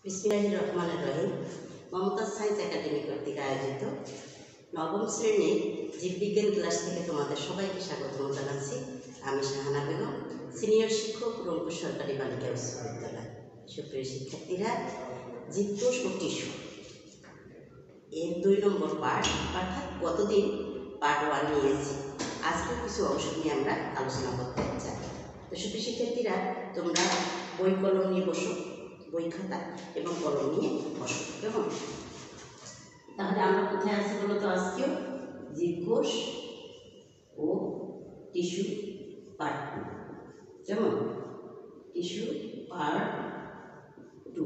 বিসমিল্লাহির রহমানির রহিম। Mumtaz science academy কর্তৃক আয়োজিত নবম শ্রেণীর জীববিজ্ঞান ক্লাস থেকে তোমাদের সবাইকে স্বাগতম জানাচ্ছি। আমি শাহানা বেগম, সিনিয়র শিক্ষক, রংপুর সরকারি বালিকা উচ্চ বিদ্যালয়। সুপ্রিয় শিক্ষার্থীরা, জীবকোষ ও টিস্যু এর 2 নম্বর পার্ট, অর্থাৎ গতদিন পার্ট 1 নিয়েছি। আজকে কিছু অংশ নিয়ে আমরা আলোচনা করতে চাই। তো সুপ্রিয় শিক্ষার্থীরা, তোমরা বই কলম নিয়ে বসো, বই খাতা এবং কলম নিয়ে বসো, কেমন? তাহলে আমরা কোথায় আছি বলো তো? আজকেও জীবকোষ ও টিস্যু পার্ট 2, যেমন টিস্যু পার্ট 2।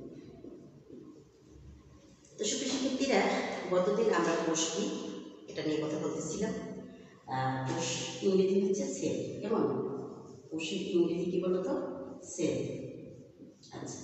তো সুপ্রিয় শিক্ষার্থীরা, গতদিন আমরা কোষ কি এটা নিয়ে কথা বলতেছিলাম। কোষ ইংরেজি হচ্ছে সেল, কেমন? কোষের ইংরেজি কি বলো তো? সেল। আচ্ছা,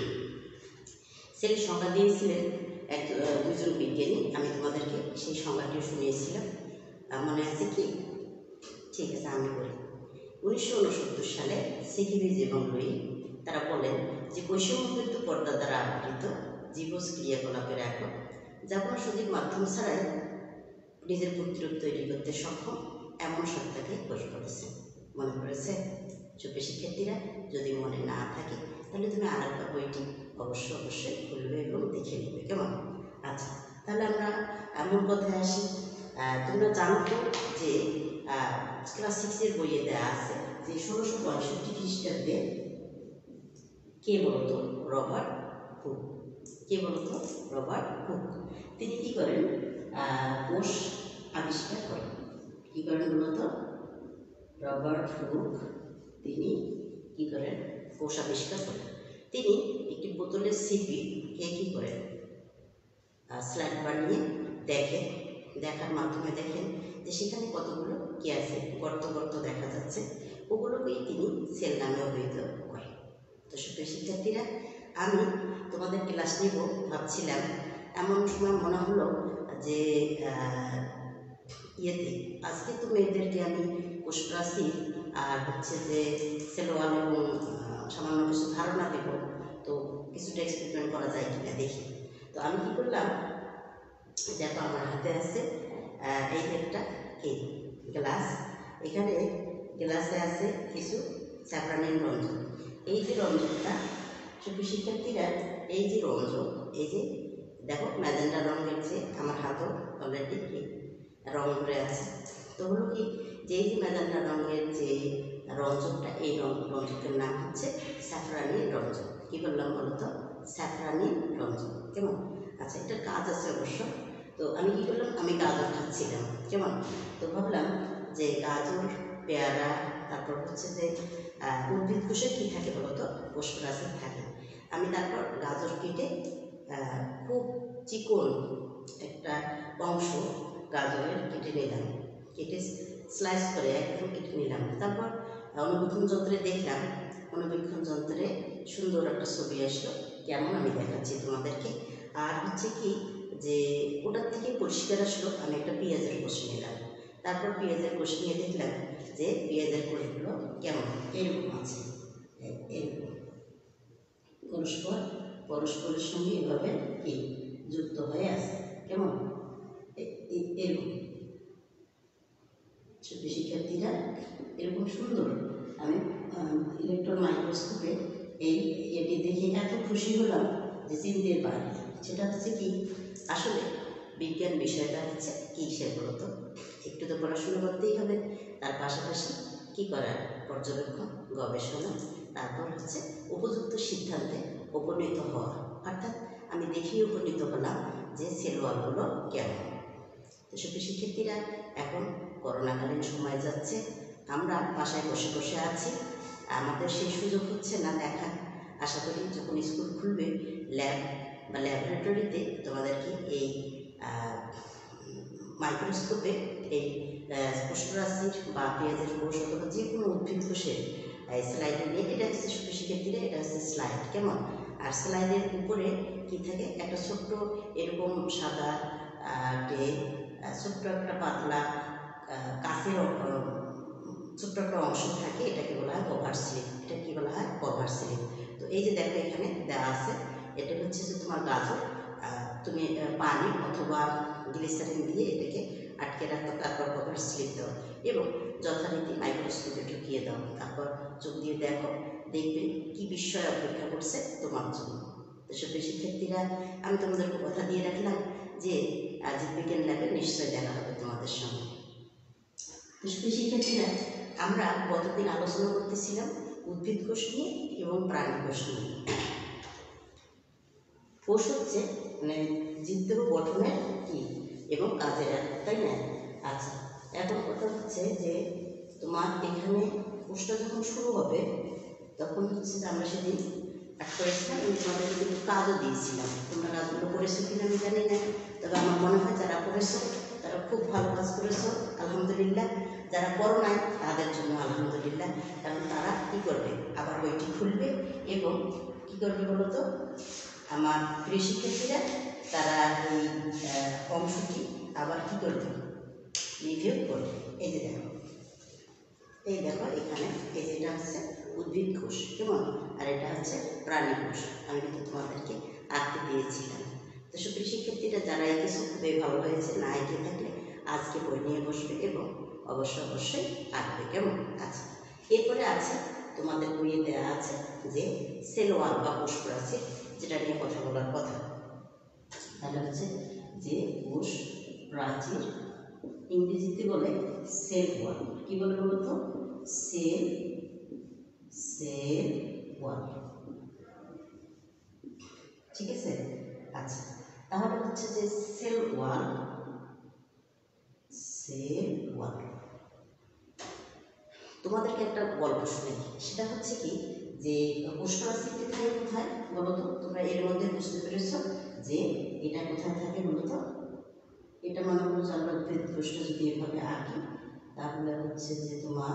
সেলের সংজ্ঞা দিয়েছিলেন দুজন বিজ্ঞানী। আমি তোমাদেরকে সেই সংজ্ঞাটিও শুনিয়েছিলাম, মনে আছে কি? ঠিক আছে, আমি বলি। 1969 সালে সিকিভিজ এবং লুই তারা বলেন যে বৈষম্যযুক্ত পর্দা দ্বারা আবৃত জীবজ ক্রিয়াকলাপের একক, যা কোনো সজীব মাধ্যম ছাড়াই নিজের প্রতিরূপ তৈরি করতে সক্ষম, এমন সত্তাকে কোষ বলেছেন। মনে পড়েছে? সুপ্রিয় শিক্ষার্থীরা, যদি মনে না থাকে তাহলে তুমি আরেকবার বইটি অবশ্যই খুলবে এবং দেখে নেবে, কেমন? আচ্ছা, তাহলে আমরা মূল কথায় আসি। তোমরা জানো তো যে ক্লাস 6-এর বইয়ে দেওয়া আছে যে 1665 খ্রিস্টাব্দে কে বলতো? Robert Hooke. কে বলতো? Robert Hooke. তিনি কি করেন? কোষ আবিষ্কার করেন। কি করেন বলতো? রবার্ট হুক তিনি কি করেন? কোষ আবিষ্কার করেন। তিনি একটি বোতলের সিপি কি করেন? স্লাইড বানিয়ে দেখেন। দেখার মাধ্যমে দেখেন যে সেখানে কতগুলো কি আছে, গর্ত দেখা যাচ্ছে। ওগুলোকেই তিনি সেল নামে অভিহিত করেন। তো সুপ্রিয় শিক্ষার্থীরা, আমি তোমাদের ক্লাস নিব ভাবছিলাম, এমন সময় মনে হলো যে আজকে তো মেয়েদেরকে আমি কোষপ্রাচীর আর হচ্ছে যে সেলোয়াল এবং সামান্য কিছু ধারণা দেব, তো কিছুটা এক্সপেরিমেন্ট করা যায় কিনা দেখি। তো আমি কি করলাম, দেখো আমার হাতে আছে এই একটা কি গ্লাস। এখানে গ্লাসে আছে কিছু স্যাফরানিন রঞ্জন। এই যে রঞ্জনটা, সুপ্রিয় শিক্ষার্থীরা, এই যে রঞ্জন, এই যে দেখো ম্যাজেন্টা রঙের, যে আমার হাতও অলরেডি কি রং উঠে আছে। তো হলো কি যে এই যে ম্যাজেন্টা রঙের যে রঞ্জনটা, এই রঞ্জকের নাম হচ্ছে স্যাফরানিন রঞ্জন। কি বললাম বলতো? স্যাফরানিন রঞ্জন, কেমন? আচ্ছা, এটার কাজ আছে অবশ্য। তো আমি কি করলাম, আমি গাজর খাচ্ছিলাম, কেমন? তো ভাবলাম যে গাজর, পেয়ারা, তারপর হচ্ছে যে উদ্ভিদ কোষে কী থাকে বলতো? কোষপ্রাচীর থাকে। আমি তারপর গাজর কেটে খুব চিকন একটা অংশ গাজরের কেটে নিলাম, কেটে স্লাইস করে একদম কেটে নিলাম। তারপর অনুবীক্ষণ যন্ত্রে দেখলাম, অনুবীক্ষণ যন্ত্রে সুন্দর একটা ছবি আসলো, কেমন আমি দেখাচ্ছি তোমাদেরকে। আর হচ্ছে কি যে ওটার থেকে পরিষ্কার আসলো, আমি একটা পেঁয়াজের কোষ নিলাম। তারপর পেঁয়াজের কোষ নিয়ে দেখলাম যে পেঁয়াজের কোষগুলো কেমন, এরকম আছে, এরকম পরস্পরের সঙ্গে এভাবে কি যুক্ত হয়ে আছে, কেমন? এরকম। সুপ্রিয় শিক্ষার্থীরা, এরকম সুন্দর আমি ইলেকট্রন মাইক্রোস্কোপে এটি দেখে এত খুশি হলাম যে চিনতে পারি। সেটা হচ্ছে কি, আসলে বিজ্ঞান বিষয়টা হচ্ছে কি সে বলতো? একটু তো পড়াশোনা করতেই হবে, তার পাশাপাশি কি করা? পর্যবেক্ষণ, গবেষণা, তারপর হচ্ছে উপযুক্ত সিদ্ধান্তে উপনীত হওয়া। অর্থাৎ আমি দেখেই উপনীত হলাম যে সেলওয়ালগুলো কেমন। তো সুপ্রিয় শিক্ষার্থীরা, এখন করোনাকালীন সময় যাচ্ছে, আমরা বাসায় বসে বসে আছি, আমাদের সেই সুযোগ হচ্ছে না দেখা। আশা করি যখন স্কুল খুলবে, ল্যাব বা ল্যাবরেটরিতে তোমাদেরকে এই মাইক্রোস্কোপে এই কোষপ্রাচীর বা পেঁয়াজের কোষ অথবা যে কোনো উদ্ভিদ কোষের স্লাইডে নিয়ে, এটা হচ্ছে সুপ্রিয় শিক্ষার্থীরা, এটা হচ্ছে স্লাইড, কেমন? আর স্লাইডের উপরে কি থাকে? একটা ছোট্ট এরকম সাদা ছোট্ট একটা পাতলা কাঁচের ছোট্ট একটা অংশ থাকে, এটাকে বলা হয় কভার স্লিপ। এটা কি বলা হয়? Cover slip. তো এই যে দেখো এখানে দেওয়া আছে, এটা হচ্ছে যে তোমার গাজর, তুমি পানি অথবা গ্লিসারিন দিয়ে এটাকে আটকে রাখো, তারপর কভার স্লিপ দাও এবং যথারীতি মাইক্রোস্কোপে ঢুকিয়ে দাও। তারপর চোখ দিয়ে দেখো, দেখবে কি বিস্ময় অপেক্ষা করছে তোমার জন্য। তো সুপ্রিয় শিক্ষার্থীরা, আমি তোমাদেরকে কথা দিয়ে রাখলাম যে জীববিজ্ঞান ল্যাবে নিশ্চয় দেখা হবে তোমাদের সঙ্গে। তো সুপ্রিয় শিক্ষার্থীরা, আমরা গতদিন আলোচনা করতেছিলাম উদ্ভিদ কোষ নিয়ে এবং প্রাণী কোষ নিয়ে। কোষ হচ্ছে মানে জীবদেহ গঠনের কি এবং কাজের এক, তাই না? আচ্ছা, এখন কথা হচ্ছে যে তোমার এখানে কোষটা যখন শুরু হবে তখন হচ্ছে যে আমরা সেদিন করেছিলাম এবং তোমাদের কিন্তু কাজও দিয়েছিলাম। তোমরা কাজগুলো করেছো কিনা আমি জানি না, তবে আমার মনে হয় যারা করেছো তারা খুব ভালো কাজ করেছো, আলহামদুলিল্লাহ। যারা করো নাই তাদের জন্য আলহামদুলিল্লাহ, কারণ তারা কী করবে, আবার বইটি খুলবে এবং কী করবে বলো তো আমার প্রিয় শিক্ষার্থীরা, তারা এই অংশটি আবার কী করবে, রিভিউ করবে। এই যে দেখো, এই দেখো এখানে এই যেটা হচ্ছে উদ্ভিদ কোষ কেমন, আর এটা হচ্ছে প্রাণী কোষ। আমি কিন্তু তোমাদেরকে আঁকতে দিয়েছিলাম। তো সুপ্রিয় শিক্ষার্থীরা, যারা এঁকেছো খুবই ভালো হয়েছে, না এঁকে থাকলে আজকে বই নিয়ে বসবে এবং অবশ্যই আঁকবে, কেমন? আচ্ছা, এরপরে আছে তোমাদের বইয়ে দেওয়া আছে যে সেল ওয়াল বা কোষ প্রাচীর, যেটা নিয়ে কথা বলার কথা। তাহলে হচ্ছে যে কোষ প্রাচীর ইংরেজিতে বলে সেল ওয়াল। কি বলে বলো তো? সেল ওয়াল, ঠিক আছে? আচ্ছা, তাহলে হচ্ছে যে সেল ওয়াল তোমাদেরকে একটা গল্প শুনি। সেটা হচ্ছে কি যে কোষ প্রাচীরটি থাকে কোথায় বলো তো? তোমরা এর মধ্যে বুঝতে পেরেছ যে এটা কোথায় থাকে বলো তো? এটা মনে করো যে আমরা উদ্ভিদ কোষটা যদি এভাবে আঁকি, তাহলে হচ্ছে যে তোমার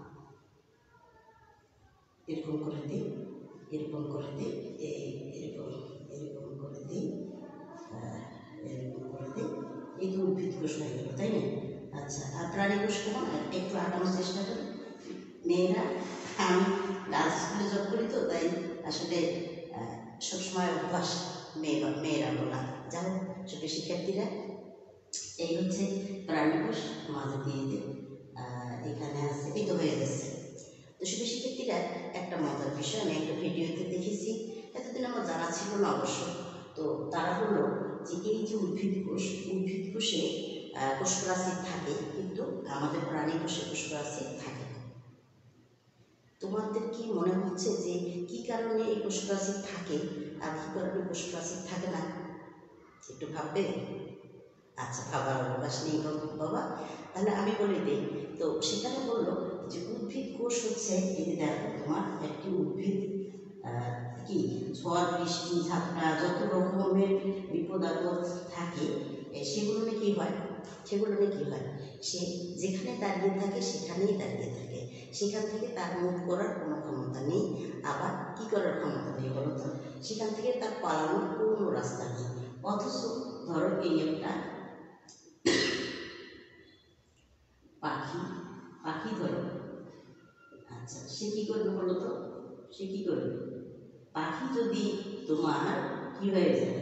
এরকম করে দিই, এরকম করে দিই, এরকম এরকম করে দিই, এরকম করে দিই, এই তো উদ্ভিদ কোষ হয়ে গেল, তাই না? আচ্ছা, আর প্রাণী কোষ কেমন একটু আঁকানোর চেষ্টা করি। মেয়েরা, আমি গার্লস স্কুলে জব করি তো, তাই আসলে সবসময় অভ্যাস মেয়েরা বলা। যাই হোক, ছোটো শিক্ষার্থীরা, এই হচ্ছে প্রাণী কোষ, মাঝে দিয়ে দিই, এখানে আছে, এই তো হয়ে গেছে। তো ছোটো শিক্ষার্থীরা, একটা মজার বিষয় আমি একটা ভিডিওতে দেখেছি, এতদিন আমার জানা ছিল না অবশ্য। তো তারা বললো যে এই যে উদ্ভিদ কোষে কোষ প্রাচীর থাকে, কিন্তু আমাদের প্রাণী কোষে কোষ প্রাচীর থাকে না। তোমাদের কি মনে হচ্ছে যে কি কারণে এই কোষ প্রাচীর থাকে আর কি কারণে কোষ প্রাচীর থাকে না? একটু ভাববে? আচ্ছা, ভাবার অবকাশ নেই বাবা, তাহলে আমি বলে দিই। তো সেখানে বললো যে উদ্ভিদ কোষ হচ্ছে, এই যে দেখো তোমার একটি উদ্ভিদ কি ঝড় বৃষ্টি ঝাপটা যত রকমের বিপদ আপদ থাকে, সেগুলো নিয়ে কী হয়, সে যেখানে দাঁড়িয়ে থাকে সেখানেই দাঁড়িয়ে থাকে, সেখান থেকে তার মুভ করার কোনো ক্ষমতা নেই। আবার কী করার ক্ষমতা নেই বলো তো? সেখান থেকে তার পালানোর কোনো রাস্তা নেই। অথচ ধরো এই একটা পাখি ধরো, আচ্ছা, সে কী করবে বলো তো? সে কী করবে? পাখি যদি তোমার কী হয়ে যায়,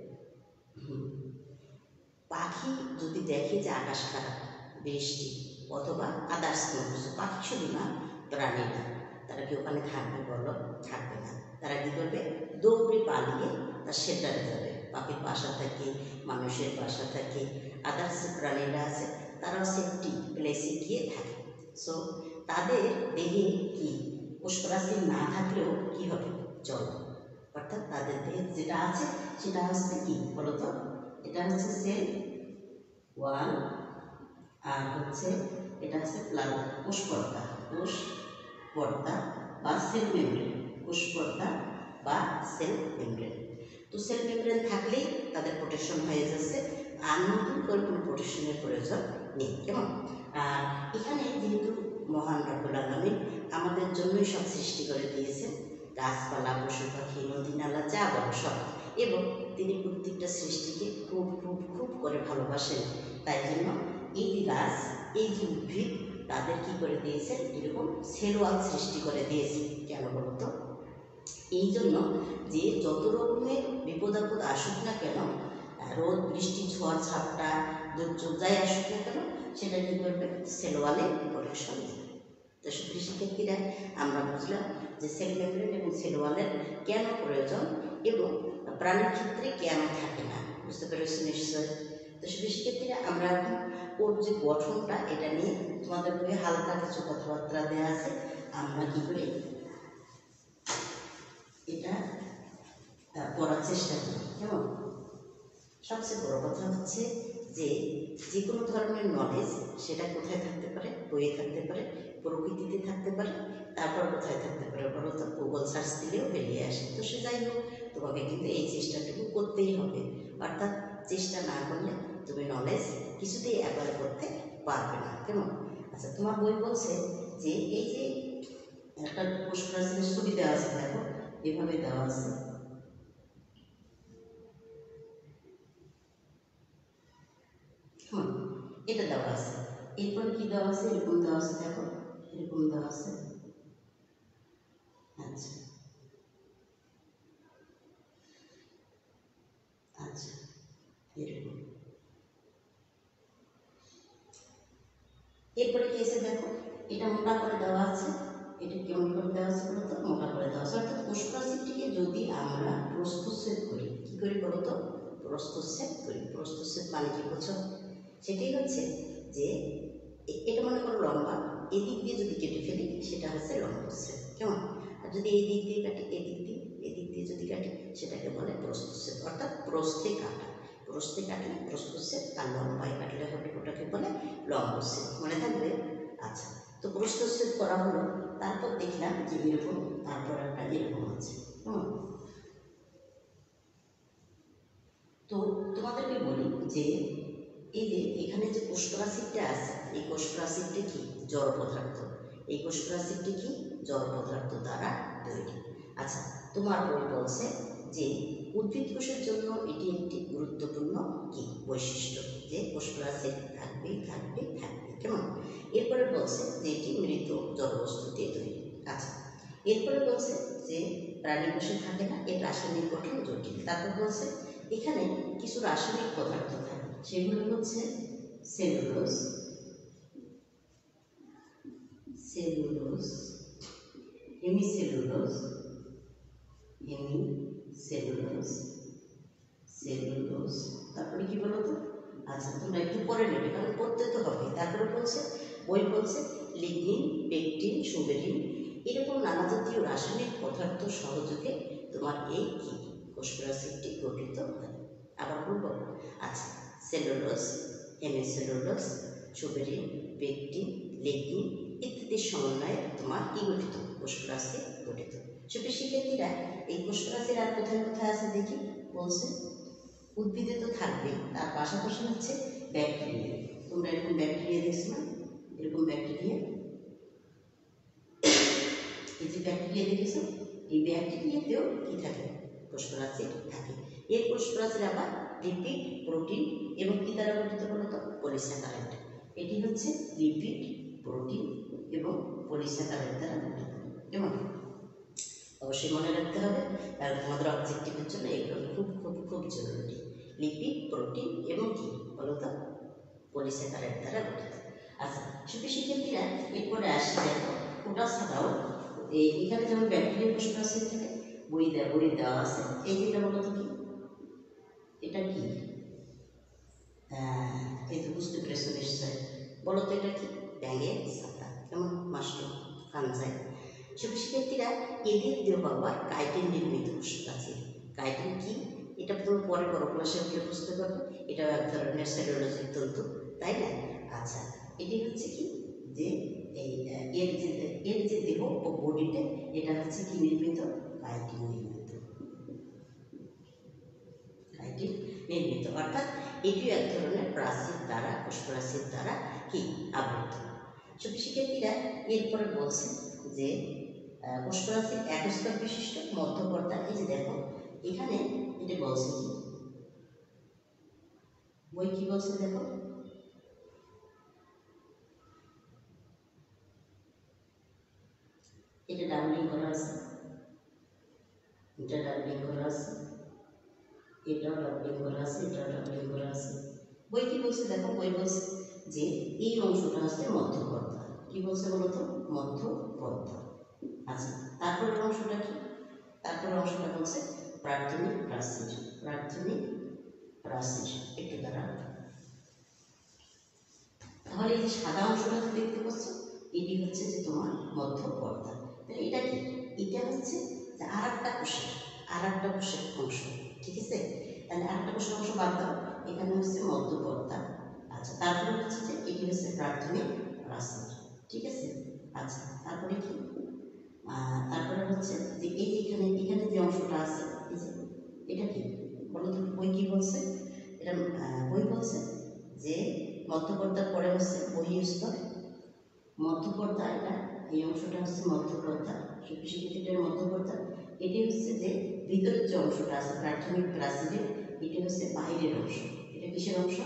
পাখি যদি দেখে যে আকাশ খারাপ, বৃষ্টি অথবা আদার্স কোনো কিছু, পাখি শুধু না, প্রাণীরা তারা কি ওখানে থাকবে বলো? থাকবে না। তারা কী করবে? দৌড়ে পালিয়ে তার শেল্টারে যাবে। পাখির বাসা থাকে, মানুষের বাসা থাকে, আদার্স প্রাণীরা আছে, তারাও সেফটি প্লেসে গিয়ে থাকে। সো তাদের দেহে কি কোষ প্রাচীর না থাকলেও কী হবে? চলবে। অর্থাৎ তাদের দেহে যেটা আছে সেটা হচ্ছে কি বলো তো? এটা হচ্ছে সেল ওয়াল, আর হচ্ছে এটা হচ্ছে কোষ পর্দা বা সেল মেমব্রেন, কোষ পর্দা বা সেল মেমব্রেন। তো সেল মেমব্রেন থাকলেই তাদের প্রোটেকশন হয়ে যাচ্ছে, আর নতুন করে কোনো প্রোটেকশনের প্রয়োজন নেই, কেমন? আর এখানে যেহেতু মহান রব্বুল আলামিন আমাদের জন্যই সব সৃষ্টি করে দিয়েছেন, গাছপালা পশু পাখি নদী নালা যা বলো সব, এবং তিনি প্রত্যেকটা সৃষ্টিকে খুব খুব খুব করে ভালোবাসেন। তাই জন্য এই যে গাছ, এই যে উদ্ভিদ, তাদের কি করে দিয়েছেন? এরকম সেল ওয়াল সৃষ্টি করে দিয়েছেন। কেন বলো তো? এই জন্য যে যত রকমের বিপদ আপদ আসুক না কেন, রোদ বৃষ্টি ঝড় ঝাপটা দুর্যোগ যাই আসুক না কেন, সেটা কী করবে, সেল ওয়ালে প্রোটেকশন দেবে। তো সুপ্রিয় শিক্ষার্থীরা, আমরা বুঝলাম যে সেল মেমব্রেন এবং সেল ওয়ালের কেন প্রয়োজন এবং প্রাণীর ক্ষেত্রে কেন থাকে না, বুঝতে পেরেছি নিশ্চয়। তো সুপ্রিয় শিক্ষার্থীরা, আমরা এখন ওর যে গঠনটা এটা নিয়ে তোমাদের বইয়ে হালকা কিছু কথাবার্তা দেওয়া আছে, আমরা কী করি এটা পড়ার চেষ্টা করি। কেমন? সবচেয়ে বড় কথা হচ্ছে যে যে কোনো ধরনের নলেজ সেটা কোথায় থাকতে পারে, বইয়ে থাকতে পারে, প্রকৃতিতে থাকতে পারে, তারপর কোথায় থাকতে পারে বলো তো, গুগল সার্চ দিলেও বেরিয়ে আসে। তো সে যাই হোক, তোমাকে কিন্তু এই চেষ্টাটুকু করতেই হবে, অর্থাৎ চেষ্টা না করলে তুমি নলেজ কিছুতেই অ্যাপ্লাই করতে পারবে না। কেমন? আচ্ছা, তোমার বই বলছে যে এই যে একটা কোষপ্রাচীরের ছবি দেওয়া আছে, দেখো এভাবে দেওয়া আছে, এটা দেওয়া আছে, এরপরে কি দেওয়া আছে, এরকম দেওয়া আছে, দেখো এরকম দেওয়া আছে। আচ্ছা আচ্ছা, এরকম। এরপরে কি আছে, দেখো এটা মোটা করে দেওয়া আছে, এটা কেমন করে দেওয়া আছে বলতো, মোটা করে দেওয়া আছে। অর্থাৎ কোষপ্রাচীরটিকে যদি আমরা প্রস্তুচ্ছেদ করি, কি করি বলতো, প্রস্তুচ্ছেদ করি। প্রস্তুচ্ছেদ মানে কি বলছো, সেটাই হচ্ছে যে এটা মনে করো লম্বা, এদিক দিয়ে যদি কেটে ফেলি সেটা হচ্ছে লম্বচ্ছেদ। কেমন? আর যদি এই দিক দিয়ে কাটি, এদিক দিয়ে যদি কাটি, সেটাকে বলে প্রস্তুচ্ছেদ, অর্থাৎ প্রস্থে কাটা। প্রস্থে কাটলে প্রস্তুচ্ছেদ, আর লম্বায় কাটলে হবে ওটাকে বলে লম্বচ্ছেদ। মনে থাকবে? আচ্ছা, তো প্রস্তুচ্ছেদ করা হলো, তারপর দেখলাম যে এরকম, তারপর একটা এরকম আছে। তো তোমাদেরকে বলি যে এই যে এখানে যে কোষপ্রাচীরটা আছে, এই কোষপ্রাচীরটি কি, জড় পদার্থ। এই কোষপ্রাচীরটি কি, জড় পদার্থ দ্বারা তৈরি। আচ্ছা, তোমার বই বলছে যে উদ্ভিদ কোষের জন্য এটি একটি গুরুত্বপূর্ণ কি বৈশিষ্ট্য, যে কোষপ্রাচীর থাকবেই থাকবে থাকবে। কেমন? এরপরে বলছে যে এটি মৃত জড়বস্তু দিয়ে তৈরি। আচ্ছা, এরপরে বলছে যে প্রাণী কোষে থাকে না, এর রাসায়নিক গঠন জটিল। তারপর বলছে এখানে কিছু রাসায়নিক পদার্থ থাকে, সেগুলো হচ্ছে cellulose, cellulose, hemicellulose, hemicellulose, cellulose. তারপরে কি বলো তো? আচ্ছা, তোমরা একটু পরে নেবে, কারণ পড়তে তো হবে। তারপরে বলছে, বই বলছে লিগনিন, পেকটিন, সুবেরিন, এরকম নানা জাতীয় রাসায়নিক পদার্থ সহযোগে তোমার এই কি কোষপ্রাচীরটি গঠিত হয়। আবার বলবো? আচ্ছা, cellulose, hemicellulose, suberin, pectin, lignin ইত্যাদির সমন্বয়ে তোমার কি গঠিত, কোষপ্রাচীর গঠিত। সুপ্রিয় শিক্ষার্থীরা, এই কোষপ্রাচীর আর কোথায় কোথায় আছে দেখি, বলছে উদ্ভিদে তো থাকবে, তার পাশাপাশি হচ্ছে ব্যাকটেরিয়া। তোমরা এরকম ব্যাকটেরিয়া দেখছো না, এরকম ব্যাকটেরিয়া, এই যে ব্যাকটেরিয়া দেখেছো, এই ব্যাকটেরিয়াতেও কি থাকে, কোষপ্রাচীর থাকে। এর কোষপ্রাচীর আবার লিপিড, প্রোটিন এবং কি দ্বারা গঠিত বলতো, পলিস্যাকারাইড। এটি হচ্ছে লিপিড, প্রোটিন এবং পলিস্যাকারাইড দ্বারা গঠিত। কেমন? অবশ্যই মনে রাখতে হবে, কারণ তোমাদের অবজেক্টিভের জন্য এগুলো খুব খুব খুব জরুরি। লিপিড, প্রোটিন এবং কি বলতো, পলিস্যাকারাইড দ্বারা গঠিত। আচ্ছা, সুপ্রিয় শিক্ষার্থীরা, এরপরে আসি, দেখো ওটা ছাড়াও এখানে যেমন ব্যাকটেরিয়া কোষপ্রাচীর থাকে, বই দেওয়া আছে। এই যেটা বলতো কি, এটা কি, এই তো বুঝতে পেরেছো নিশ্চয়, বলো তো এটা কি, ব্যাঙের ছাতা। কেমন? Mushroom, fungi. সুপ্রিয় শিক্ষার্থীরা, এদের দেহ আবার কাইটিন নির্মিত কোষপ্রাচীর। কাইটিন কি, এটা তুমি পরে বড় ক্লাসে উঠলে বুঝতে পারবে। এটাও এক ধরনের সেলুলোজিক তন্তু, তাই না? আচ্ছা, এটি হচ্ছে কি, যে এই এর যে দেহ ও বডিতে, এটা হচ্ছে কি নির্মিত, কাইটিন নির্মিত। কাইটিন নির্মিত, অর্থাৎ এটিও এক ধরনের প্রাচীর দ্বারা, কোষপ্রাচীর দ্বারা কি আবৃত। সুপ্রিয় শিক্ষার্থীরা, এরপরে বলছে যে কোষপ্রাচীর এক স্তর বিশিষ্ট মধ্যপর্দা। এই যে দেখো এখানে এটা বলছে কি, বই কি বলছে দেখো, এটা ডাবলিং করা আছে, এটা ডাবলিং করা আছে, এটাও ডাবলিং করা আছে, এটাও ডাবলিং করা আছে। বই কি বলছে দেখো, বই বলছে যে এই অংশটা হচ্ছে মধ্যপর্দা। কি বলছে বলো তো? মধ্যপর্দা। আচ্ছা, তারপরের অংশটা কি? তারপরের অংশটা বলছে প্রাথমিক প্রাচীর। প্রাথমিক প্রাচীর একটু দ্বারা, তাহলে এই যে সাদা অংশটা দেখতে পাচ্ছ, এটি হচ্ছে যে তোমার মধ্যপর্দা। তাহলে এটা কি? এটা হচ্ছে যে আর একটা কোষের অংশ, ঠিক আছে? তাহলে আর একটা কোষের অংশ বাদ দাও, এখানে হচ্ছে মধ্যপর্দা। আচ্ছা, তারপরে হচ্ছে যে এটি হচ্ছে প্রাথমিক প্রাচীর, ঠিক আছে? আচ্ছা, তারপরে কি? তারপরে হচ্ছে যে এই যে এখানে যে অংশটা আছে, এই যে এটা কি বলো তো? বই কি বলছে? এটা বই বলছে যে মধ্যপর্দার পরে হচ্ছে বহিঃস্তর। মধ্যপর্দা, এটা এই অংশটা হচ্ছে মধ্যপর্দা, সুপিশিকেটের মধ্যপর্দা। এটি হচ্ছে যে ভিতরের যে অংশটা আছে প্রাথমিক প্রাচীরের, এটি হচ্ছে বাইরের অংশ। এটা কিসের অংশ?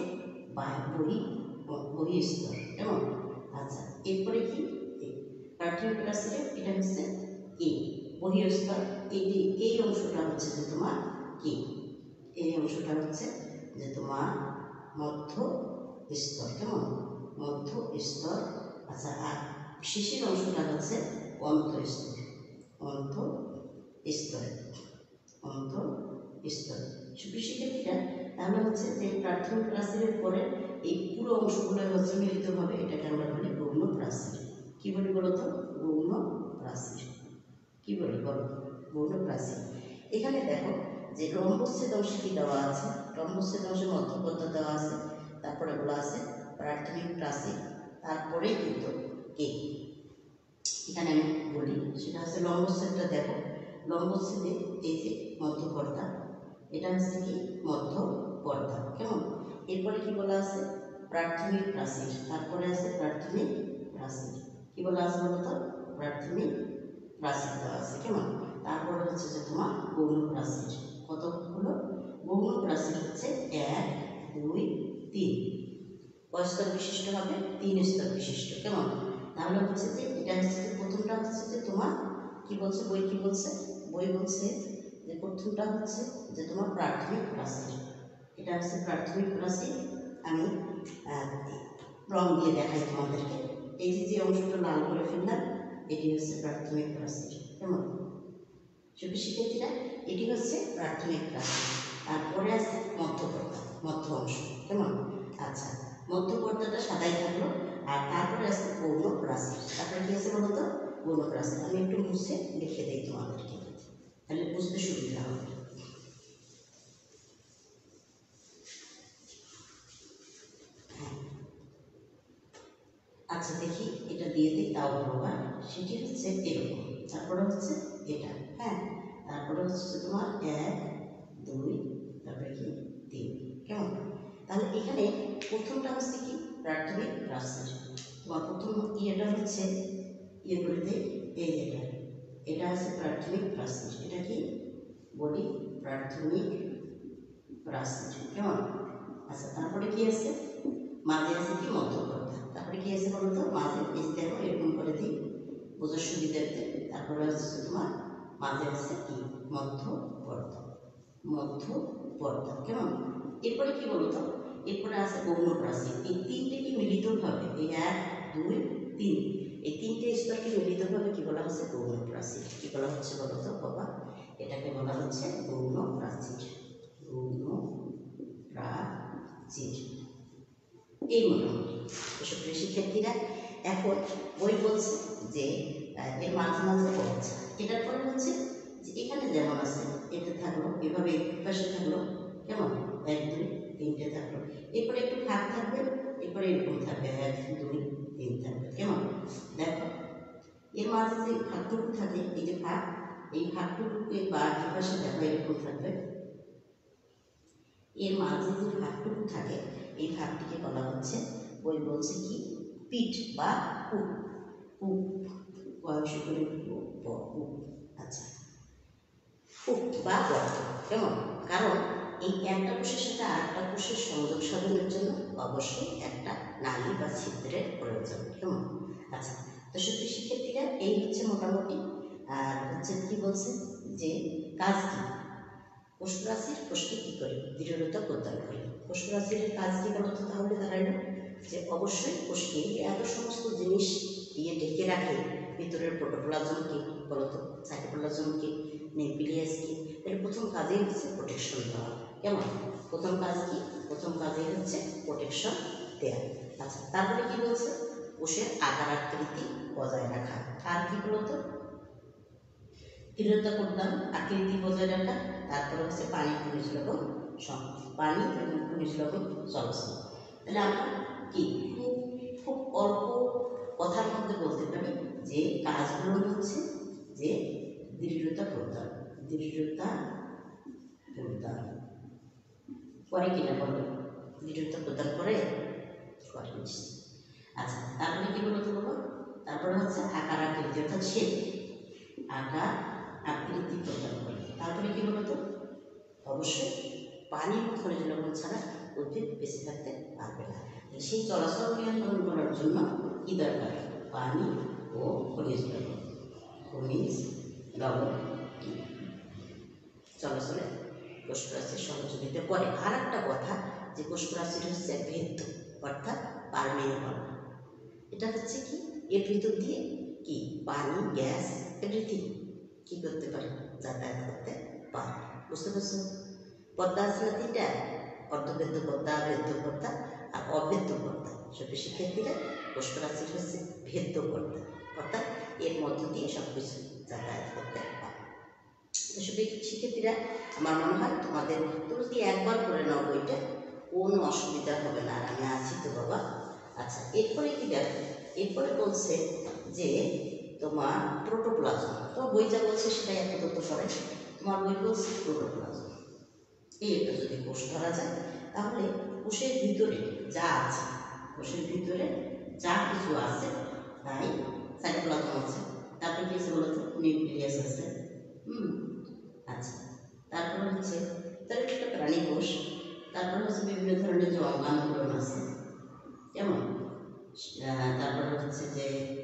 বহিঃস্তর, কেমন? আচ্ছা, এরপরে কি? প্রাথমিক প্রাচীরের এটা হচ্ছে কি? বহিঃস্তর। এই অংশটা হচ্ছে যে তোমার কি? এই অংশটা হচ্ছে যে তোমার মধ্য স্তর, কেমন? মধ্য স্তর। আচ্ছা, আর শেষের অংশটা হচ্ছে অন্তঃস্তর। অন্তঃস্তর, অন্তঃস্তর। সুপ্রিয় তাহলে হচ্ছে যে প্রাথমিক প্রাচীরের পরে এই পুরো অংশগুলো হচ্ছে মিলিতভাবে এটাকে আমরা বলি গৌণ প্রাচীর। কি বলি বলো তো? গৌণ প্রাচীর। কি বলি বলো? গৌণ প্রাচীর। এখানে দেখো যে রম্বচ্ছেদ অংশে কি দেওয়া আছে? রম্বচ্ছেদ অংশে মধ্যপর্দা দেওয়া আছে, তারপরে বলা আছে প্রাথমিক প্রাচীর, তারপরে কিন্তু কি এখানে আমি বলি সেটা হচ্ছে লম্বচ্ছেদটা। দেখো লম্বচ্ছেদে এই যে মধ্যপর্দা, এটা হচ্ছে কি? মধ্যপর্দা, কেমন? এরপরে কি বলা আছে? প্রাথমিক প্রাচীর, তারপরে আছে প্রাথমিক প্রাচীর। কি বলা আছে বলো তো? প্রাথমিক প্রাচীর দেওয়া আছে, কেমন? তারপরে হচ্ছে যে তোমার গৌণ প্রাচীর। কতগুলো গৌণ প্রাচীর? হচ্ছে 1, 2, 3। কয় স্তর বিশিষ্ট হবে? 3 স্তর বিশিষ্ট, কেমন? তাহলে হচ্ছে যে এটা হচ্ছে যে প্রথমটা হচ্ছে যে তোমার কি বলছে বই? কি বলছে বই? বলছে যে প্রথমটা হচ্ছে যে তোমার প্রাথমিক প্রাচীর। এটা হচ্ছে প্রাথমিক প্রাচীর। আমি রং দিয়ে দেখাই তোমাদেরকে। এই যে অংশটা লাল করে ফেললাম, এটি হচ্ছে প্রাথমিক প্রাচীর, কেমন? শিক্ষার্থীরা, এটি হচ্ছে প্রাথমিক প্রাচীর। তারপরে আছে মধ্যপর্দা, মধ্য অংশ, কেমন? আচ্ছা, মধ্যপর্দাটা সাদাই থাকলো। আর তারপরে আছে গৌণ প্রাচীর। তারপরে কি আছে বলতো? গৌণ প্রাচীর। আমি একটু মুছে লিখে দিই তোমাদেরকে, তাহলে বুঝতে সুবিধা হবে। আচ্ছা, দেখি এটা দিয়ে দিই, তাও প্রকার সেটি হচ্ছে এরকম। তারপরে হচ্ছে এটা, হ্যাঁ। তারপরে হচ্ছে তোমার 1, 2, তারপরে কি 3, কেমন? তাহলে এখানে প্রথমটা হচ্ছে কি? প্রাথমিক প্রাচীর। তোমার প্রথম ইয়েটা হচ্ছে ইয়ে করে দিই, এই এটা হচ্ছে প্রাথমিক প্রাচীর। এটা কি বলি? প্রাথমিক প্রাচীর, কেমন? আচ্ছা, তারপরে কি আছে? মাঝে আছে কি? মধ্যপর্দা। তারপরে কি আছে বলো তো? মাঝে এই দেখো এরকম করে দিই বোঝার সুবিধার্থে। তারপরে হচ্ছে তোমার মাঝে আছে কি? মধ্যপর্দা, মধ্যপর্দা, কেমন? এরপরে কি বলো তো? এরপরে আছে গৌণ প্রাচীর। এই তিনটে কি মিলিতভাবে, এই 1, 2, 3, এই তিনটে স্তরকে মিলিতভাবে কি বলা হচ্ছে? গৌণ প্রাচীর। কি বলা হচ্ছে বলো তো বাবা? এটাকে বলা হচ্ছে গৌণ প্রাচীর। গৌণ প্রাচীর। এই মোটামুটি সুপ্রিয় শিক্ষার্থীরা, এখন বই বলছে যে এর মাঝে মাঝে বলছে। এটার পরে হচ্ছে যে এখানে যেমন আছে এটা থাকলো, এভাবে পাশে থাকলো, কেমন? 1, 2, 3টে থাকলো। এরপরে একটু ফাঁক থাকবে, এরপরে এরকম থাকবে 1, 2, 3 থাকবে, কেমন? দেখো এর মাঝে যে ফাঁকটুকু থাকে, এই যে ফাঁক, এই ফাঁকটুকুকে বা পাশে দেখো এরকম থাকবে। এর মাঝে যে ফাঁকটুকু থাকে, এই ভাগটিকে বলা হচ্ছে, বই বলছে কি? পিঠ বা কূপ। কূপ, বয়স করে কূপ। আচ্ছা, কূপ বা গর্ত, কেমন? কারণ এই একটা কোষের সাথে আরেকটা কোষের সংযোগ সাধনের জন্য অবশ্যই একটা নালী বা ছিদ্রের প্রয়োজন, কেমন? আচ্ছা, তো সুপ্রিয় শিক্ষার্থীরা, এই হচ্ছে মোটামুটি। আর হচ্ছে কি বলছে যে কাজ কি? কোষপ্রাচীর কোষকে কী করে? দৃঢ়তা প্রদান করে। কোষপ্রাচীরের কাজ কি বলতো? তাহলে দাঁড়াইল যে অবশ্যই কোষকে এত সমস্ত জিনিস দিয়ে ঢেকে রাখে, ভিতরের প্রোটোপ্লাজম কি বলতো, সাইটোপ্লাজম কি, নিউক্লিয়াস কি, এর প্রথম কাজেই হচ্ছে প্রোটেকশন দেওয়া। কেমন? প্রথম কাজ কি? প্রথম কাজেই হচ্ছে প্রোটেকশন দেওয়া। আচ্ছা, তারপরে কি বলছে? কোষের আকার আকৃতি বজায় রাখা। আর কি বলতো? দৃঢ়তা প্রদান, আকৃতি বজায় রাখা। তারপরে হচ্ছে পানি, খনিজ লবণ, পানি এবং খনিজ লবণ চলাচল। তাহলে আমরা কি খুব অল্প কথার মধ্যে বলতে পারি যে কাজগুলো হচ্ছে যে দৃঢ়তা প্রদান, দৃঢ়তা প্রদান করে কিনা বলো? দৃঢ়তা প্রদান করে নিশ্চয়। আচ্ছা, তারপরে কি বলতে বলো? তারপরে হচ্ছে আকার আকৃতি অর্থাৎ শেপ, আকার আকৃতি প্রদান করে। তারপরে কি বলতো? অবশ্যই পানি ও খনিজ লবণ ছাড়া উদ্ভিদ বেঁচে থাকতে পারবে না। সেই চলাচল নিয়ন্ত্রণ করার জন্য কি দরকার? পানি ও খনিজ লবণ। খনিজ লবণ কি চলাচলে কোষপ্রাচীর সহযোগিতা করে। আর একটা কথা, যে কোষপ্রাচীর হচ্ছে ভেদ্য অর্থাৎ পারমেয়েবল। এটা হচ্ছে কি, এর ভিতর দিয়ে কি পানি, গ্যাস এভরিথিং কি করতে পারে? যাতায়াত করতে পারে। বুঝতে পারছো? পর্দা আছে না তিনটা, অর্ধভেদ্য পর্দা, ভেদ্য পর্দা আর অভেদ্য পর্দা। সব শিক্ষার্থীরা কোষপ্রাচীর হচ্ছে ভেদ্য পর্দা, অর্থাৎ এর মধ্য দিয়ে সব কিছু যাতায়াত করতে পারে। তো সব শিক্ষার্থীরা, আমার মনে হয় তোমাদের তুমি যদি একবার করে নাও বইটা, কোনো অসুবিধা হবে না, আমি আছি তো বাবা। আচ্ছা, এরপরে কি দেখো? এরপরে বলছে যে তোমার প্রোটোপ্লাজম। তোমার বই যা বলছে সেটাই আপাতত করে। তোমার বই বলছে প্রোটোপ্লাজম। এই একটা যদি কোষ ধরা যায়, তাহলে কোষের ভিতরে যা আছে, কোষের ভিতরে যা কিছু আছে, তাই সাইটোপ্লাজম আছে, তারপরে কি আছে বলতো? নিউক্লিয়াস আছে। আচ্ছা, তারপর হচ্ছে তার একটা প্রাণী কোষ, তারপর হচ্ছে বিভিন্ন ধরনের যে অঙ্গাণুগুলো আছে, কেমন? তারপর হচ্ছে যে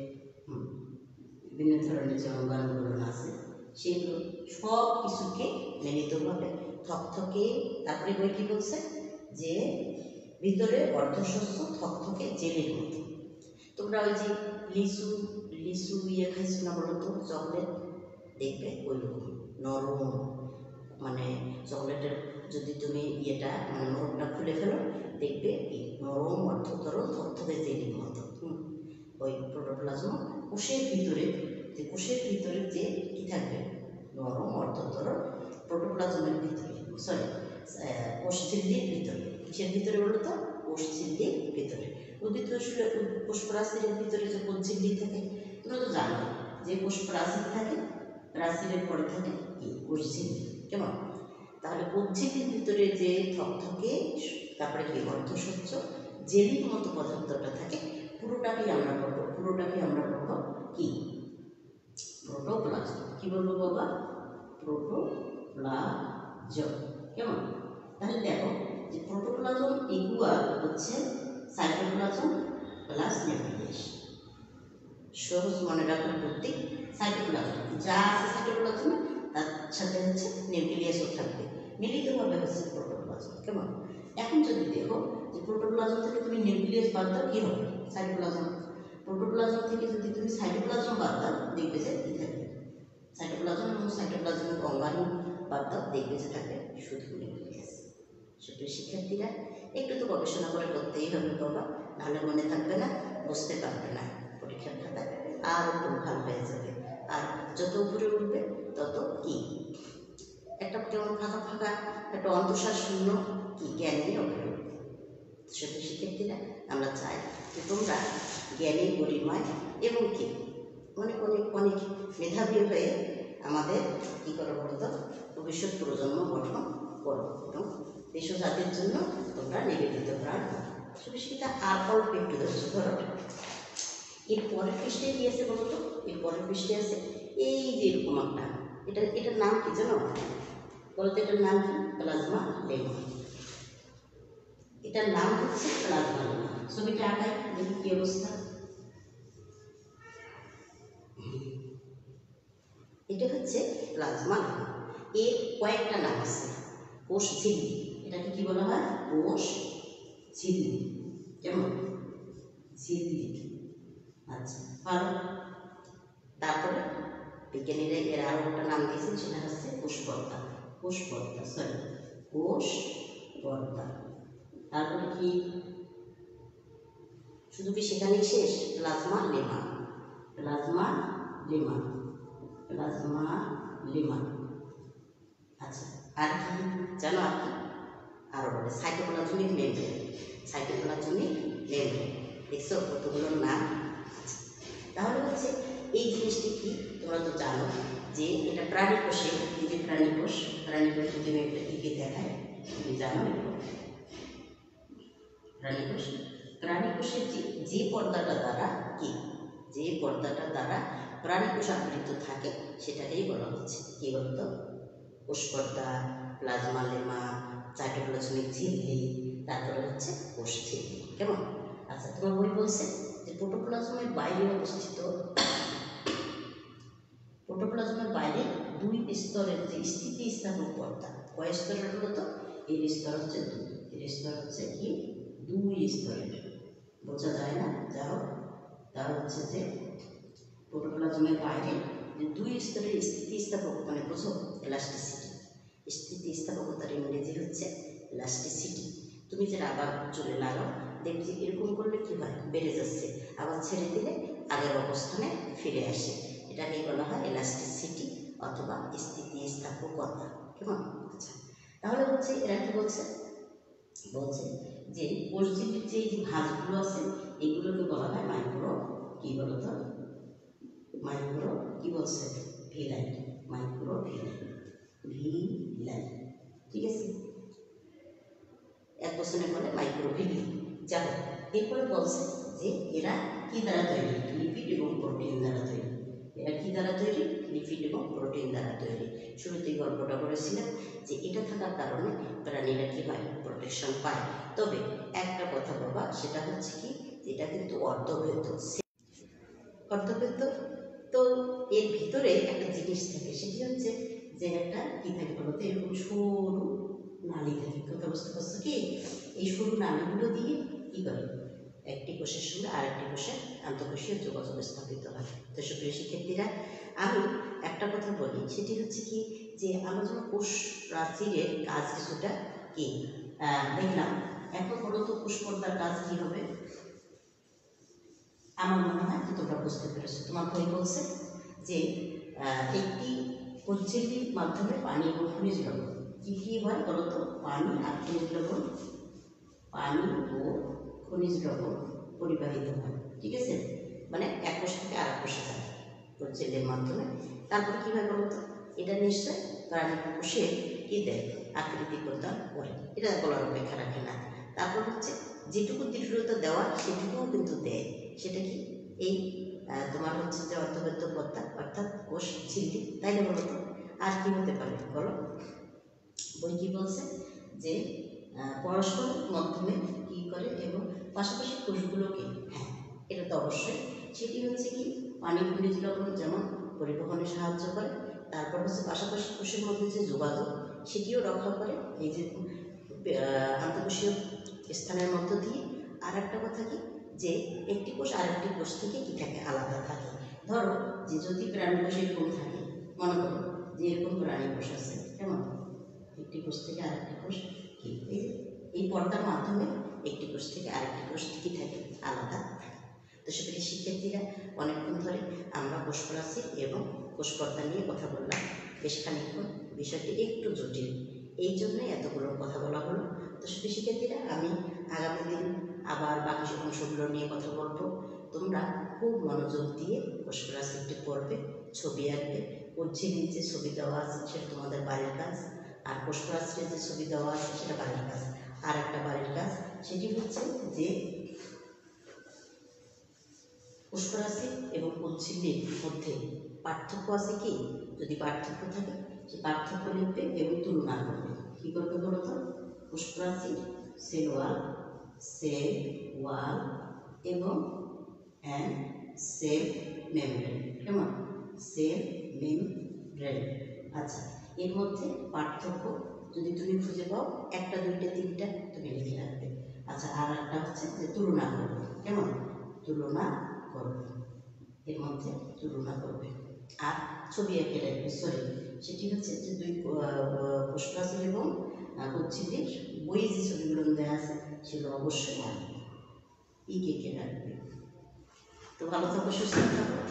বিভিন্ন ধরনের যে অঙ্গাণুগুলো আছে, সেগুলো সব কিছুকে মিলিতভাবে থকথকে। তারপরে বই কি বলছে? যে ভিতরে অর্ধশস্য থকথকে জেলের মতো। তোমরা ওই যে লিচু লিচু ইয়ে খাইছো না বলো তো? চকলেট দেখবে ওই রকম নরম, মানে চকলেটের যদি তুমি ইয়েটা মানে মোড়কটা খুলে ফেলো, দেখবে কি নরম, অর্ধতরল, থকথকে জেলির মতো। ওই প্রোটোপ্লাজম কোষের ভিতরে, যে কোষের ভিতরে যে কি থাকবে? নরম, অর্ধতরল, প্রোটোপ্লাজমের ভিতরে, সরি কোষ ঝিল্লির ভিতরে। কিসের ভিতরে বলো তো? কোষ ঝিল্লির ভিতরে। উদ্ভিদ কোষপ্রাচীরের ভিতরে যে কোষ ঝিল্লি থাকে, তোমরা তো জানো যে কোষপ্রাচীর থাকে, প্রাচীরের পরে থাকে কি? কোষ ঝিল্লি। কেমন? তাহলে কোষ ঝিল্লির ভিতরে যে থকথকে, তারপরে কি অর্ধস্বচ্ছ জেলির মতো পদার্থটা থাকে, পুরোটাকেই আমরা বলবো কি? প্রোটোপ্লাজম। কি বলবো বাবা? প্রোটোপ্লাজম। কেমন? তাহলে দেখো যে প্রোটোপ্লাজম ইকুয়াল হচ্ছে সাইটোপ্লাজম প্লাস নিউক্লিয়াস। সহজ মনে রাখার প্রতীক সাইটোপ্লাজম, যা আছে সাইটোপ্লাজম তার সাথে হচ্ছে নিউক্লিয়াসও থাকবে, মিলিতভাবে হচ্ছে প্রোটোপ্লাজম। কেমন? এখন যদি দেখো যে প্রোটোপ্লাজম থেকে তুমি নিউক্লিয়াস বাদ দাও, কি হবে? সাইটোপ্লাজম। প্রোটোপ্লাজম থেকে যদি তুমি সাইটোপ্লাজম বাদ দাও, দেখবে যে কি থাকবে? সাইটোপ্লাজম এবং সাইটোপ্লাজমিক অঙ্গাণু বাদ দাও, দেখবে যে থাকবে শুধু নিউক্লিয়াস। সুপ্রিয় শিক্ষার্থীরা, একটু তো গবেষণা করে করতেই হবে বাবা, নাহলে মনে থাকবে না, বুঝতে পারবে না, পরীক্ষার খাতায় আরও খুব ভালো হয়ে যাবে। আর যত উপরে উঠবে তত কি একটা কেমন ফাঁকা ফাঁকা একটা অন্তঃসার শূন্য কি জ্ঞান নিয়ে উপরে উঠবে। সুপ্রিয় শিক্ষার্থীরা, আমরা চাই যে তোমরা জ্ঞানী, গরিমায় এবং কি অনেক অনেক অনেক মেধাবী হয়ে আমাদের কী করো বলতো? ভবিষ্যৎ প্রজন্ম গঠন করো এবং দেশ ও জাতির জন্য তোমরা নিবেদিত প্রাণ। সুবিশিক্ষা আর অল্প একটু ধৈর্য ধরো। এর পরের পৃষ্ঠে কি আছে বলতো? এর পরের পৃষ্ঠে আছে এই যে এরকম একটা, এটার নাম কি জানো বলতো? এটার নাম কি? Plasmalemma. এটার নাম হচ্ছে প্লাজমা লেমা। ছবিটা আঁকাই, দেখি কি অবস্থা। এটা হচ্ছে প্লাজমা লেমা। এর কয়েকটা নাম আছে। কোষ ঝিল্লি, এটাকে কি বলা হয়? কোষ ঝিল্লি। কেমন? ঝিল্লি। আচ্ছা, ভালো। তারপরে বিজ্ঞানীরা এর আরো একটা নাম দিয়েছেন, সেটা হচ্ছে কোষ পর্দা। কোষ পর্দা, সরি, কোষ পর্দা। তারপরে কি শুধু কি সেখানেই শেষ? Plasmalemma, plasmalemma, plasmalemma. আচ্ছা, আর কি জানো? আর কি আরো বলে সাইটোপ্লাজমিক মেমব্রেন, সাইটোপ্লাজমিক মেমব্রেন। দেখছো কতগুলোর নাম? আচ্ছা, তাহলে হচ্ছে এই জিনিসটি কি তোমরা তো জানো যে এটা প্রাণী কোষে, এই যে প্রাণী কোষ, প্রাণী কোষ যদি আমি একটা দিকে দেখাই, তুমি জানো প্রাণী কোষ, প্রাণী কোষের যে পর্দাটা দ্বারা কি, যে পর্দাটা দ্বারা প্রাণী কোষ আবৃত থাকে সেটাকেই বলা হচ্ছে কি বলতো? কোষ পর্দা, প্লাজমা লেমা, সাইটোপ্লাজমিক ঝিল্লি, তারপরে হচ্ছে কোষ ঝিল্লি। কেমন? আচ্ছা, তোমার বই বলছে যে প্রোটোপ্লাজমের বাইরে অবস্থিত, প্রোটোপ্লাজমের বাইরে 2 স্তরের যে স্থিতিস্থাপক পর্দা, কয় স্তরের বলতো? এর স্তর হচ্ছে 2, এর স্তর হচ্ছে কি 2 স্তরের। বোঝা যায় না? যাও, তার হচ্ছে যে প্রোটোপ্লাজমের বাইরে যে 2 স্তরের স্থিতিস্থাপক, মানে বুঝো এলাস্টিসিটি, স্থিতিস্থাপকতার ইংরেজি হচ্ছে এলাস্টিসিটি। তুমি যে রাবার চুলে লাগাও, দেখছি এরকম করলে কি হয়? বেড়ে যাচ্ছে, আবার ছেড়ে দিলে আগের অবস্থানে ফিরে আসে। এটাকেই বলা হয় এলাস্টিসিটি অথবা স্থিতিস্থাপকতা। কেমন? আচ্ছা, তাহলে হচ্ছে এরা কি বলছে? বলছে যে কোষঝিল্লির যে ভাঁজগুলো আছে এগুলোকে বলা হয় মাইক্রো, কি বলতো? মাইক্রো কি বলছে? Villi, microvilli, villi. ঠিক আছে, এক কোশ্চেনে বলে মাইক্রো ভিলাই। যাও, এরপরে বলছে যে এরা কি দ্বারা তৈরি? লিপিড এবং প্রোটিন দ্বারা তৈরি। এরা কি দ্বারা তৈরি? লিপিড এবং প্রোটিন দ্বারা তৈরি। শুরুতেই গল্পটা করেছিলাম যে এটা থাকার কারণে প্রাণীরা কি হয়? প্রোটেকশন পায়। তবে একটা কথা বাবা, সেটা হচ্ছে কি, এটা কিন্তু অর্ধবৃত্ত, অর্ধবৃত্ত। তো এর ভিতরে একটা জিনিস থাকে, সেটি হচ্ছে যে একটা কি থাকে বলতো? এরকম সরু নালী থাকে। কথা বুঝতে পারছো কি? এই সরু নালীগুলো দিয়ে কি করে? একটি কোষের সঙ্গে আরেকটি কোষের আন্তঃকোষীয় যোগাযোগ স্থাপিত হয়। তো সুপ্রিয় শিক্ষার্থীরা, আমি একটা কথা বলি, সেটি হচ্ছে কি যে আমরা যখন কোষ প্রাচীরের কাজ কিছুটা কি দেখলাম, এখন বলতো কোষ পর্দার কাজ কি হবে? আমার মনে হয় যে তোমরা বুঝতে পেরেছো। তোমার বই বলছে যে একটি কোষঝিল্লির মাধ্যমে পানি এবং খনিজ লবণ কি কি হয় বলতো? পানি আর খনিজ লবণ, পানি ও খনিজ লবণ পরিবাহিত হয়। ঠিক আছে, মানে এক কোষ থেকে আরেক কোষে যায় কোষঝিল্লির মাধ্যমে। তারপর কি হয় বলতো? এটা নিশ্চয় প্রাণী কোষে কি দেয়? আকৃতি প্রদান করে, এটা বলার অপেক্ষা রাখে না। তারপর হচ্ছে যেটুকু দৃঢ়তা দেওয়া সেটুকুও কিন্তু দেয়। সেটা কি? এই তোমার হচ্ছে যে অর্ধবৃত্ত পর্দা, অর্থাৎ কোষ ঝিল্লি। তাই না বলতো? আর কি হতে পারে বলো? বই কি বলছে যে পরস্পরের মাধ্যমে কি করে এবং পাশাপাশি কোষগুলোকে, হ্যাঁ এটা তো অবশ্যই, সেটি হচ্ছে কি পানি খনিজ লবণ যেমন পরিবহনে সাহায্য করে। তারপর হচ্ছে পাশাপাশি কোষের মধ্যে যে যোগাযোগ সেটিও রক্ষা করে এই যে আন্তঃকোষীয় স্থানের মধ্য দিয়ে। আর একটা কথা কি যে একটি কোষ আরেকটি কোষ থেকে কি থাকে? আলাদা থাকে। ধরো যে যদি প্রাণী কোষ এরকম থাকে, মনে করো যে এরকম প্রাণী কোষ আছে, কেমন? একটি কোষ থেকে আরেকটি কোষ কি এই পর্দার মাধ্যমে একটি কোষ থেকে আরেকটি কোষ কি থাকে? আলাদা থাকে। তো সেক্ষেত্রে শিক্ষার্থীরা অনেকক্ষণ ধরে আমরা কোষ প্রাচীর এবং কোষ পর্দা নিয়ে কথা বললাম, বেশ খানিকক্ষণ। বিষয়টি একটু জটিল, এই জন্যই এতগুলো কথা বলা হলো। তো শিক্ষার্থীরা, আমি আগামী দিন আবার বাকি অংশগুলো নিয়ে কথা বলবো। তোমরা খুব মনোযোগ দিয়ে কোষ প্রাচীরটি পড়বে, ছবি আঁকবে। কোষঝিল্লির যে ছবি দেওয়া আছে সেটা তোমাদের বাড়ির কাজ, আর কোষ প্রাচীরের যে ছবি দেওয়া আছে সেটা বাড়ির কাজ। আর একটা বাড়ির কাজ, সেটি হচ্ছে যে কোষ প্রাচীর এবং কোষঝিল্লির মধ্যে পার্থক্য আছে কি? যদি পার্থক্য থাকে সে পার্থক্য লিখবে এবং তুলনা করবে। কী করবে বলো তো? কোষ প্রাচীর, সেল ওয়াল এবং সেল মেমব্রেন। কেমন? Cell membrane. আচ্ছা, এর মধ্যে পার্থক্য যদি তুমি খুঁজে পাও, একটা দুইটা তিনটা তুমি লিখে রাখবে। আচ্ছা, আর একটা হচ্ছে যে তুলনা করবে। কেমন? তুলনা করবে, এর মধ্যে তুলনা করবে। আর ছবি এঁকে রাখবে। সরি, সেটি হচ্ছে যে দুই পুষ্পরাশির এবং কুচ্ছিদের বইয়ে যে ছবিগুলো দেওয়া আছে সেগুলো অবশ্যই আনবে, এঁকে রাখবে। তো ভালো থাকো, সুস্থ থাকো।